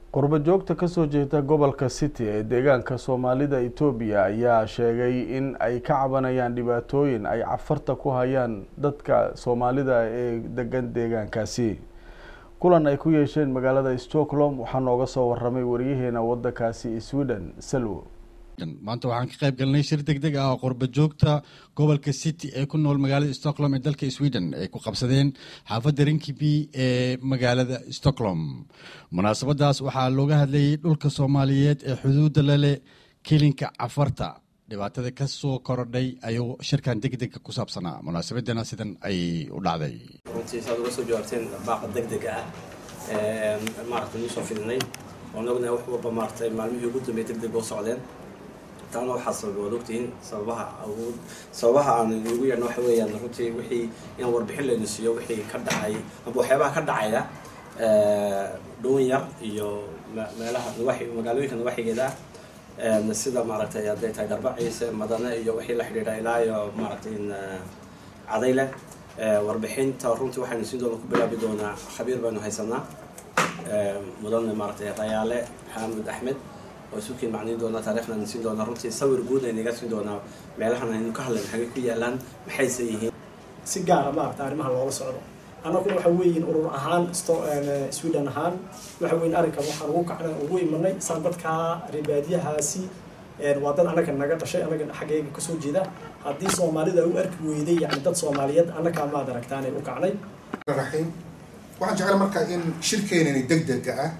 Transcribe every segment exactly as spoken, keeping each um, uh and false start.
qurba joogta ka soo jeeda gobolka City ee deegaanka Soomaalida Itoobiya ayaa sheegay in ay ka cabanayaan dhibaatooyin ay cafarta ku hayaan dadka Soomaalida ee degan deegaankaasi. kulan ay ku yeesheen magaalada Stockholm waxaa nooga soo waramay wariyaheena waddankaasi Sweden Salwo. maanta waxaan ka qayb galnay shir degdeg ah oo qurba joogta gobolka City ee ku nool magaalada Stockholm ee dalka Sweden ay ku qabsadeen xaafadda Rinkeby ee magaalada Stockholm. munaasabadaas waxaa looga hadlayay dhulka Soomaaliyeed ee xuduudda la leh kilinka cafarta dhibaatada ka soo korodhay ayuu shirkan degdeg ku saabsanaa. munaasabadana sidan ay u dhacday. runtii saad uga soo jawaabteen baaq degdeg ah ee maartay soo fidnay oo naguna wax walba maartay maalmihii ugu dambeeyay degdeg oo socdeen taana waxa sabab u dhigtiin sababaha awood sababaha aan ugu yeerno waxa weeyaan runtii wixii in warbixin la nasiyo wixii ka dhacay ama waxyaabaha ka dhacaya ee dhoonya iyo meelaha wixii magaalooyinka waxigeeda ee sida maartay haday tahay darbaciisa madana iyo wixii la xiriira ilaa iyo maartay cadayle ee warbixinta runtii waxaan siin doonaa ku bilaabi doonaa khabiir baan haysanaa ee mudan maartay Rayaale Maxamed Axmed oo suuqii macniin doona taariikhna siin doona runtii sawir guud ay naga siin doona meelahan aynu ka hadlayno xagee ku yaalaan maxay sayihiin si gaar ah maartay arrimaha loola socdo anagu waxa weeyeen urur ahaan Sweden ahaan waxa weeyeen arrinka waxaan ugu kacnay ugu imanay sanadka ribaadiyahaasi ee wadan anaga naga dhashay anaga xageega ka soo jeeda hadii Soomaalida uu arki weeday yani dad Soomaaliyeed anaga ma aragtaan ay u kacnay raxiim waxaan jeclahay marka in shirkeenani degdeg ah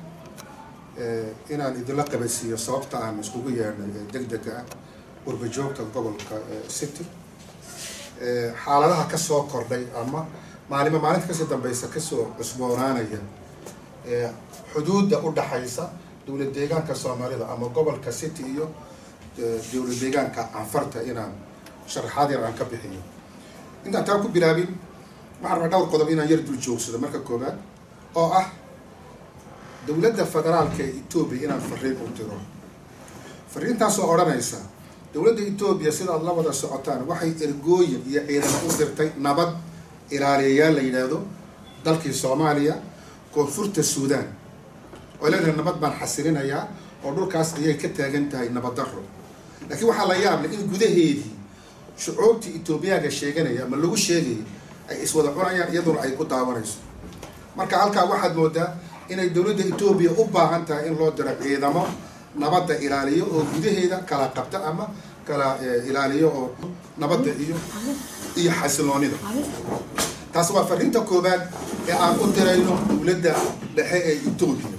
inaan idinla qabasiyo sababta aan iskugu yeernay degdega qurba joogta gobolka City ee xaaladaha ka soo kordhay ama maalmo maalinta ka soo dambaysa ka soo cusboonaanaya ee xuduudda u dhaxaysa dawlad deegaanka Soomaalida ama gobolka City iyo dawlad deegaanka Anfarta inaan sharaxaad yar aan ka bixiyo inta taa ku bilaabin waxaan dhowr qodob inaan yar dul joogsado marka koobaad oo ah dawladda federaalka Itoobiya inaan fariin u diro fariintaas oo oranaysa dawladda Itoobiya sida aad la wada socotaan waxay ergooyin iyo ciidamo u dirtay nabad ilaaliyayaal la yiraahdo dalkii Soomaaliya koonfurta Suudaan oo leedahay nabad baan xasilinayaa oo dhulkaas ayay ka taagan tahay nabad darro laakiin waxa la yaab leh in gudaheedii shucuubtii Itoobiyaga sheeganaya ama lagu sheegay ay iswada cunayaan iyaduna ay ku daawanayso marka halka waxaad moodaa inay dawladda Itoobiya u baahan tahay in loo diro ciidamo nabadda ilaaliyo oo gudaheeda kala qabta ama kala ilaaliyo oo nabadda iyo iyo xasiloonida taas waa fariinta koobaad ee aan u dirayno dawladda dhexe ee Itoobiya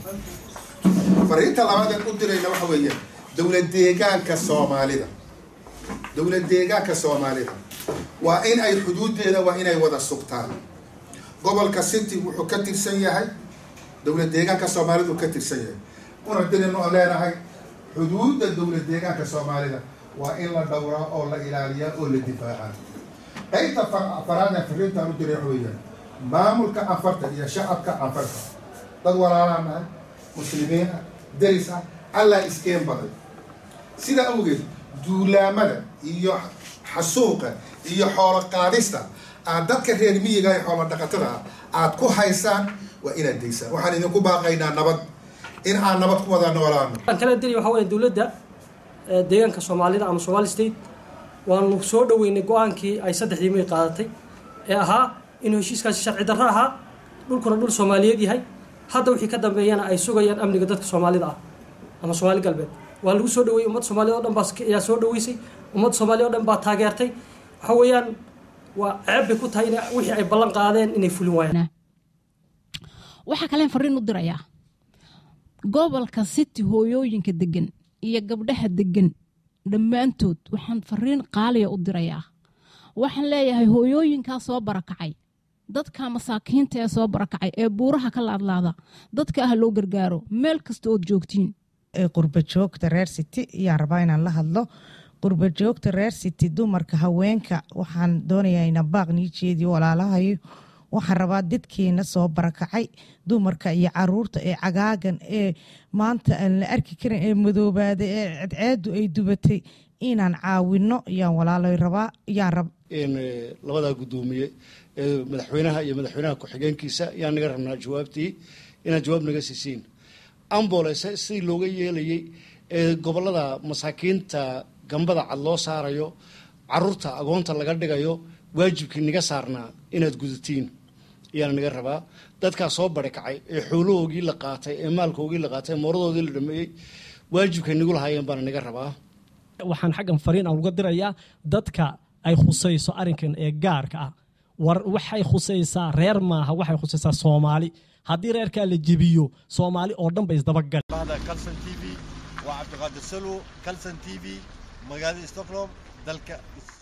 fariinta labaad ee u dirayno waxa weeye dawlad deegaanka Soomaalida dawlad deegaanka Soomaalida waa in ay xuduudeeda waa inay wada sugtaan gobolka City wuxuu ka tirsan yahay dawlad deegaanka Soomaalida ka tirsan yahay una dirayno leenahay xuduudda dawlad deegaanka Soomaalida waa in la dhowraa oo la ilaaliyaa oo la difaacaa qaybta faraada fariinta u diray weeyaan maamulka Anfarta iyo shacabka Anfarta dad walaalaha muslimiin daris ah alla iskeen baday sida awgeed duulaamada iyo xasuuqa iyo xoolo qaadista aan dadka reer miyiga ay xoolo dhaqatada aad ku haysaan waa inaad deysaan waxaan idinku baaqaynaa nabad in aan nabad ku wada noolaano aan kala diray waxa weeye dawladda deegaanka Soomaalida ama Somali State waan soo dhaweynay go'aankii ay saddexdii may qaadatay ee ahaa in heshiiskaasi sharci darro ahaa dhulkuna dhul Soomaaliyeed yahay hadda wixii ka dambeeyana ay sugayaan amniga dadka Soomaalida ah ama Soomaali galbeed waa lagu soo dhaweeyay ummad Soomaaliyeed oo dhan baa ayaa soo dhaweysay ummad Soomaaliyeed oo dhan baa taageertay waxa weeyaan waa ceeb ku tahay wixii ay ballan qaadeen inay fulin waayaan waxa kale fariin u dirayaa gobolka City hooyooyinka degan iyo gabdhaha degan dhammaantood waxaan fariin qaaliya u dirayaa waxaan leeyahay hooyooyinka soo barakacay dadka masaakiinta ee soo barakacay ee buuraha ka laadlaada dadka ah loo gargaaro meel kasta oo joogtiin ee qurba joogta reer City iyo rabaa inaan la hadlo qurba joogta reer City dumarka haweenka waxaan doonayaa in baaq niijeedi walaalahayo waxaan rabaa dadkeena soo barakacay dumarka iyo caruurta ee cagaagan ee maanta aan la arki karin ee madoobaada ee cadceedu ay dubatay inaan caawino yaan walaalay rabaa yaan rab in labada gudoomiye ee madaxweynaha iyo madaxweynaha ku xigeenkiisa yaan naga rabnaa jawaabtii inaan jawaab naga siisiin ambulance sidii looga yeelayay ee gobolada masaakiinta gambada cad loo saarayo caruurta agoonta laga dhigayo waajibkii niga saarnaa inaad gudatiin ayaan naga rabaa dadka soo barikacay ee xoolahoogii la qaatay ee maalkoogii la qaatay moradoodii la dhameeyay waajibkay nigu lahaayeen baan naga rabaa waxaan xaggan fariin aan uga dirayaa dadka ay khusayso arrinkan ee gaarka ah war waxay khusaysaa reer maaha waxay khusaysaa Soomaali haddii reerka la jibiyo Soomaali oo dhan bay isdabagal هذا كلسن تي في وعبد القادر سلو كلسن تي في مقالة ستوكهولم دلك